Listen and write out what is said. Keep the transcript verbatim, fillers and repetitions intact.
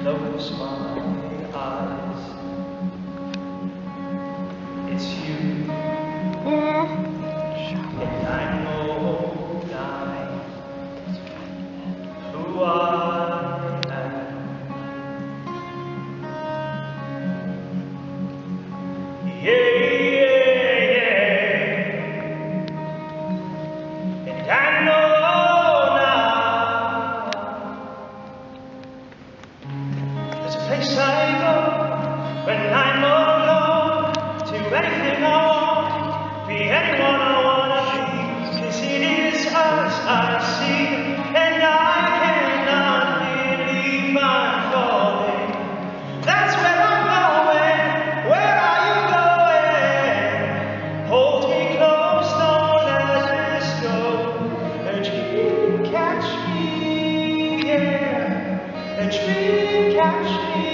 close my eyes, it's you. And I know now who I am. Yeah, yeah, yeah. And I know now there's a place I go when I'm alone, to anything I want, be anyone I wanna be, 'cause it is us I see, and I cannot believe I'm falling. That's where I'm going. Where are you going? Hold me close, don't let this go. A dream catch me, yeah. A dream catch me.